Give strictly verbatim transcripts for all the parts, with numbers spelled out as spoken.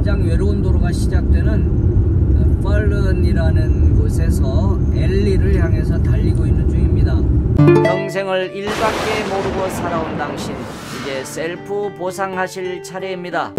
가장 외로운 도로가 시작되는 펄른이라는 곳에서 엘리를 향해서 달리고 있는 중입니다. 평생을 일밖에 모르고 살아온 당신, 이제 셀프 보상하실 차례입니다.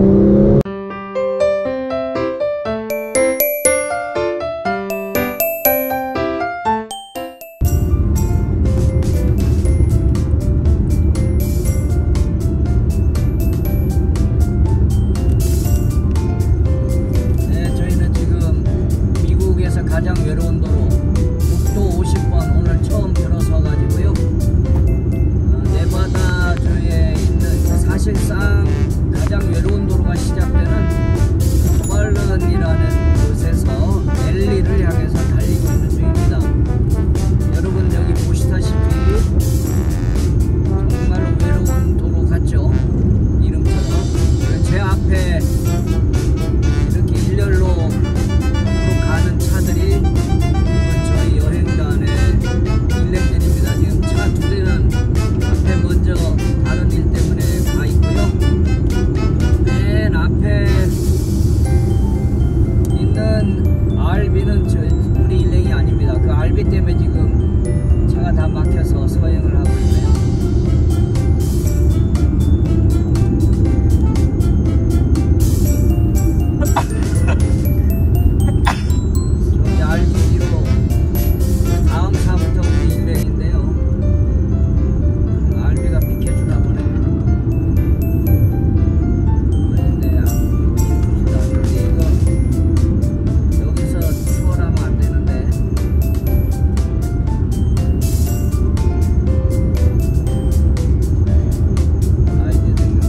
가장 외로운 도로 국도 오십 번 오늘 처음 들어서 가지고요. 어, 네바다주에 있는 사실상 가장 외로운 도로가 시작되는 펄른이라는 곳에서 엘리를 향해서 달리고 있는 중입니다. 여러분 여기 보시다시피 정말로 외로운 도로 같죠? 이름처럼. 제 앞에 이렇게 일렬로 가는 차들이 이건 저희 여행단의 일행들입니다. 지금 차 두 대는 앞에 먼저 다른 일 때문에 가 있고요. 맨 앞에 있는 알비는 저 우리 일행이 아닙니다. 그 알비 때문에 지금 차가 다 막혀서 서행을 하고 있네요. 다음 차부터 우리 일행인데요. 알비가 비켜주나 보네. 그런데 비켜주지도 않는데 이거 여기서 추월하면 안 되는데. 아 이제 되네.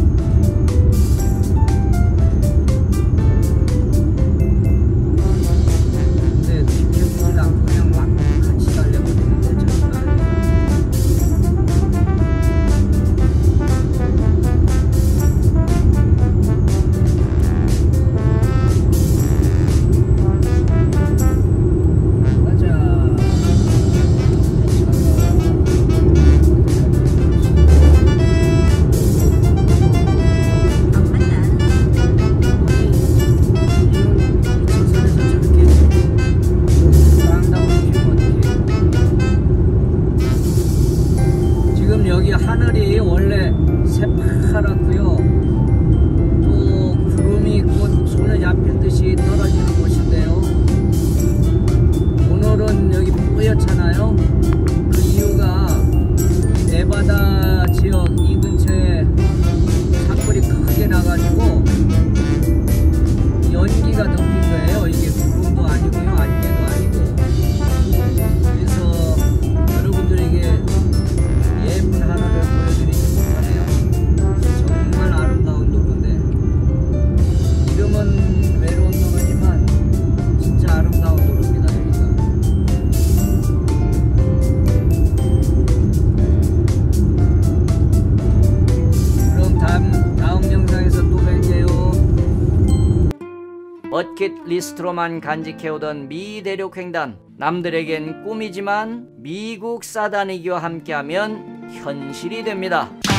근데 비켜주지도 않고 그냥 막 같이 달려버리는데 저는 알비가. 여기 하늘이 원래 새파랗고요. 또 구름이 곧 손에 잡힐 듯이 떨어지는 곳인데요. 오늘은 여기 뿌옇잖아요. 그 이유가 네바다 지역 이 근처에 산불이 크게 나가지고 연기가 덮인 거예요. 이게 구름도 아니고요, 안개도 아니고. 그래서 여러분들에게 예쁜 하늘을 보여드리지 못하네요. 정말 아름다운 도로인데 이름은 외로운 도로지만 진짜 아름다운 도로입니다. 여기가. 그럼 다음, 다음 영상에서 또 뵐게요. 버킷리스트로만 간직해오던 미 대륙횡단, 남들에겐 꿈이지만 미국 싸다니기와 함께하면 현실이 됩니다.